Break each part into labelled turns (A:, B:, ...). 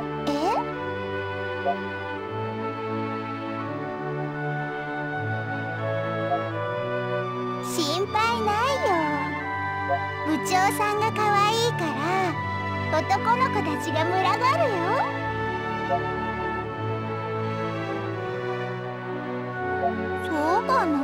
A: 心配ないよ。部長さんが可愛いから男の子たちが群がるよ。そうかな。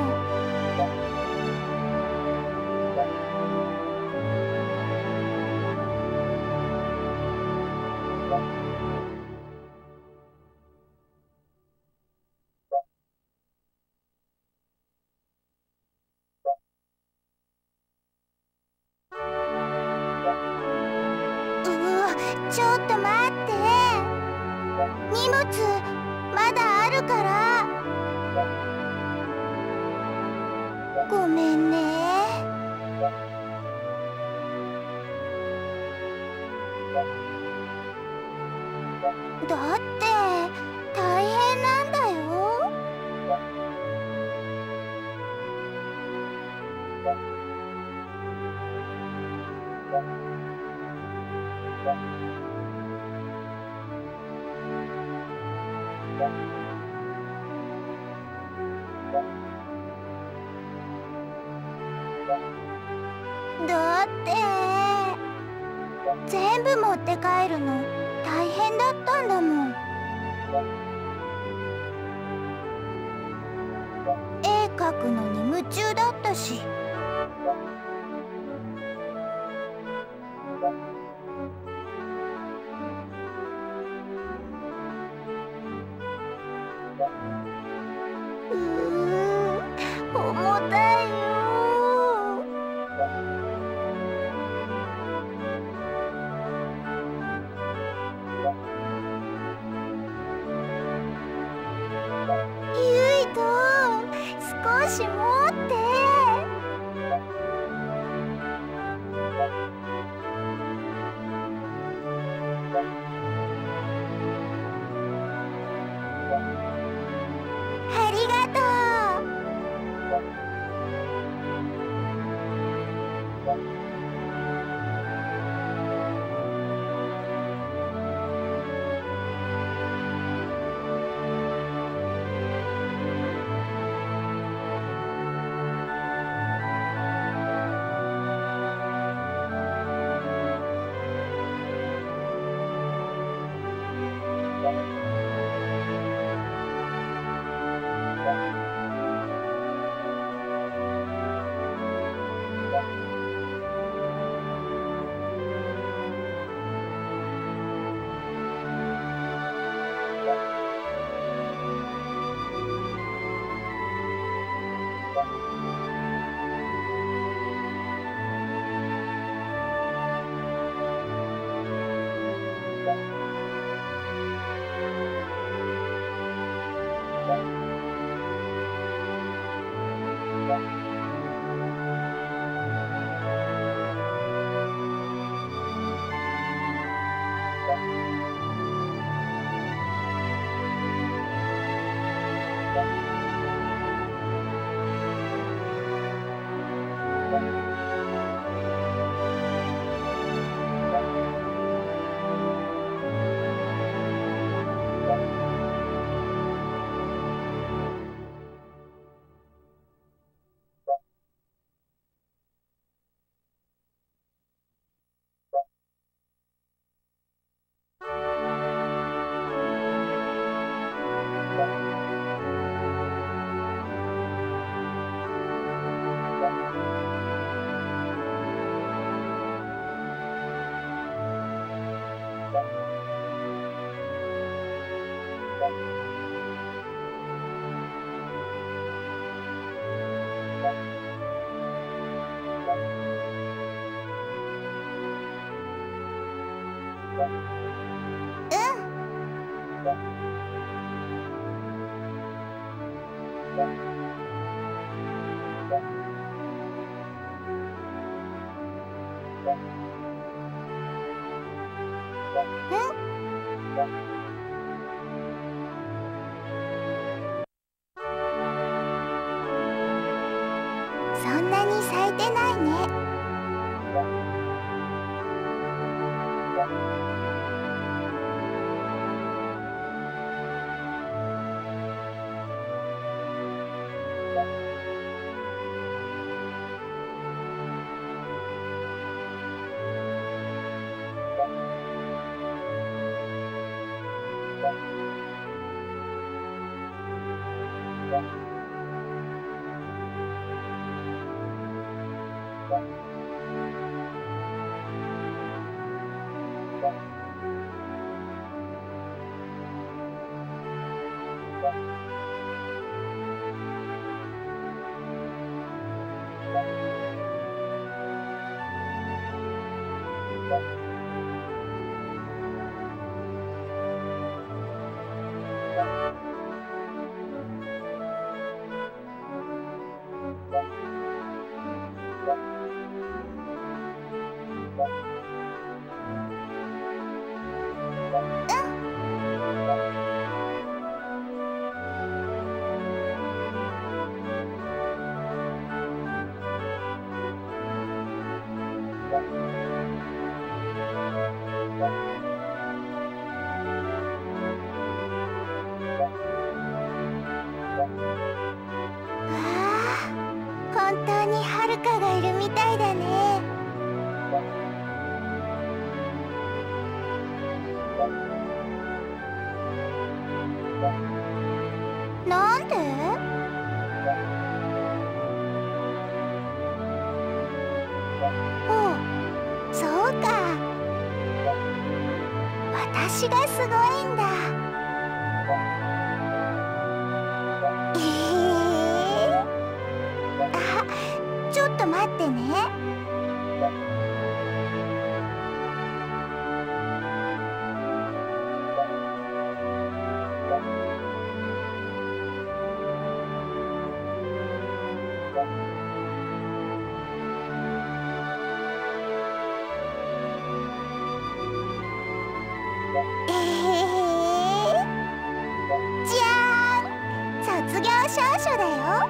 A: ちょっと待って。荷物まだあるから。ごめんね。だって大変なんだよ。だって全部持って帰るの大変だったんだもん。絵描くのに夢中だったし。重たいよ。ゆいと少し持って。ありがとう。そんなに咲いてないね。 本当にはるかがいるみたいだね。なんで？おう、そうか。私がすごいんだ。ちょっと待ってね。じゃーん、卒業証書だよ。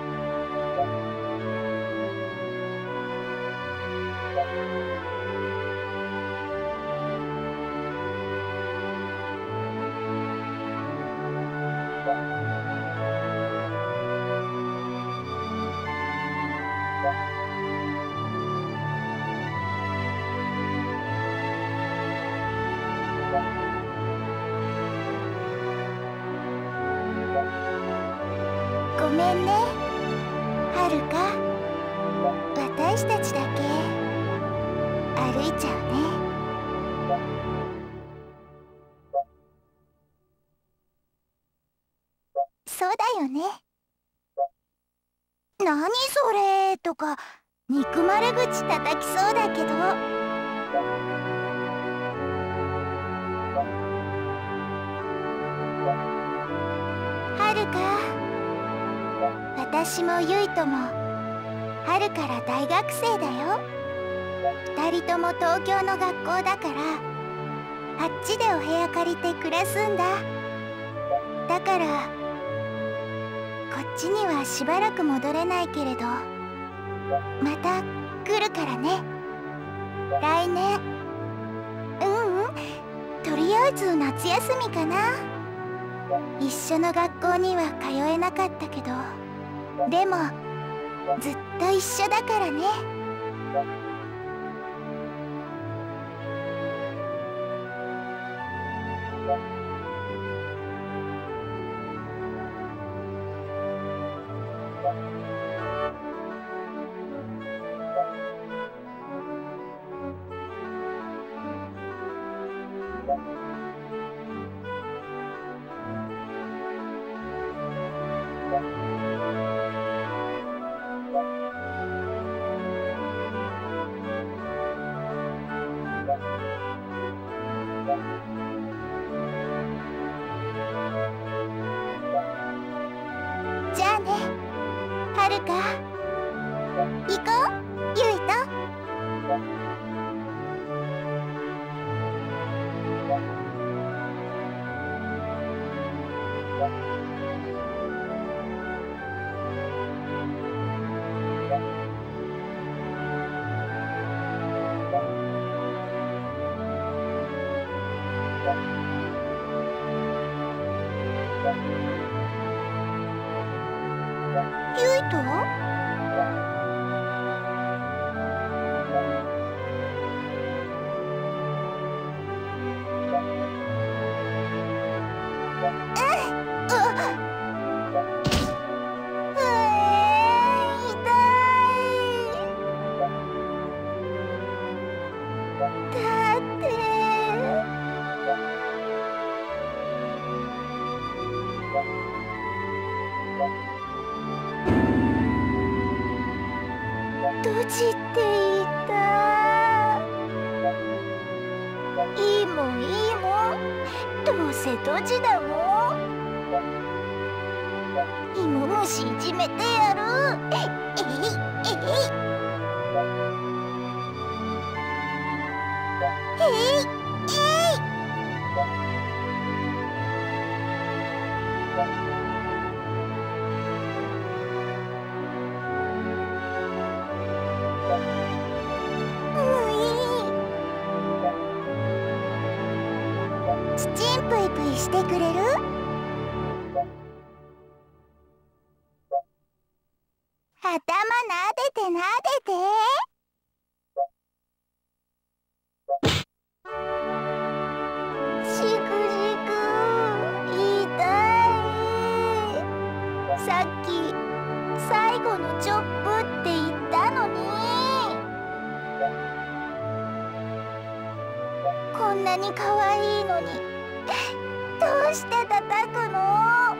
A: ごめんね、はるか。私たちだけ歩いちゃうね。そうだよね。何それとか憎まれ口叩きそうだけど。はるか、私もゆいとも春から大学生だよ。2人とも東京の学校だから、あっちでお部屋借りて暮らすんだ。だからこっちにはしばらく戻れないけれど、また来るからね、来年。とりあえず夏休みかな。一緒の学校には通えなかったけど、でもずっと一緒だからね。じゃあね、はるか。行こう、ゆいと。ゆいと？痛い。 だってドジって言った。いいもんいいもん、どうせドジだもん。芋虫いじめてやる。えいえいチチンプイプイしてくれる？頭なでてなでて。しくしく痛い。さっき最後のチョップって言ったのに。こんなに可愛いのにどうして叩くの？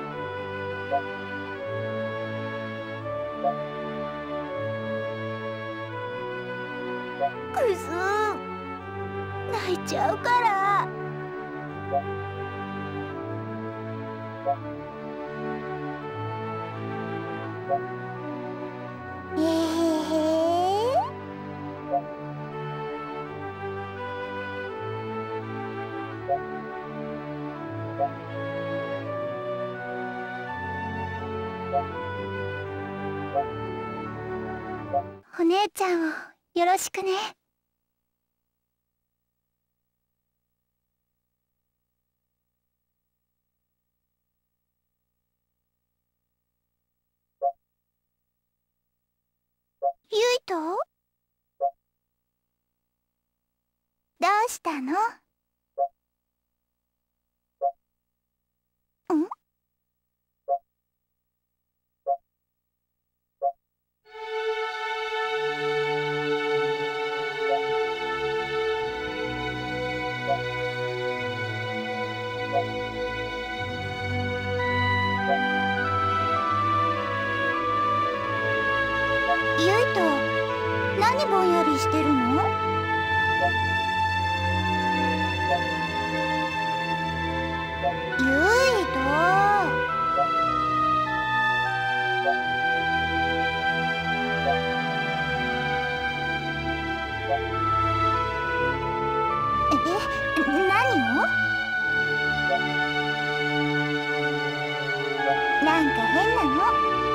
A: くずー、泣いちゃうから。お姉ちゃんをよろしくね。ゆいと？どうしたの？ん？ゆいと、何ぼんやりしてるの？ゆいと。何を？なんか変なの？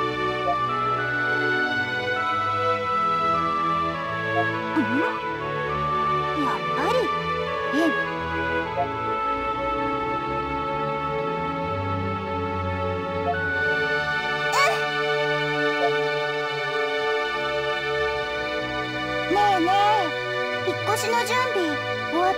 A: やっぱり変。ねえねえ、引っ越しの準備終わった？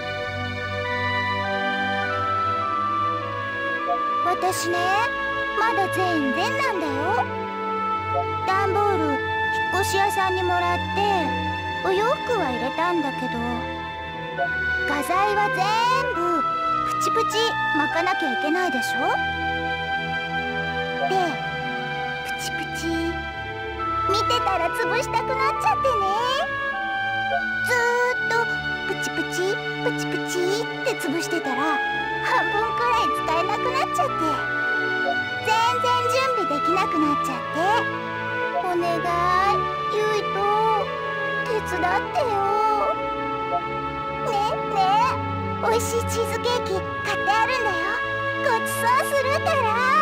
A: 私ね、まだ全然なんだよ。段ボール引っ越し屋さんにもらってお洋服は入れたんだけど、画材は全部プチプチ巻かなきゃいけないでしょ。で、プチプチ見てたら潰したくなっちゃってね。ずーっとプチプチプチプチって潰してたら半分くらい使えなくなっちゃって、全然準備できなくなっちゃって。お願い、ゆいと手伝ってよ。ねえねえ、おいしいチーズケーキ買ってあるんだよ。ごちそうするから。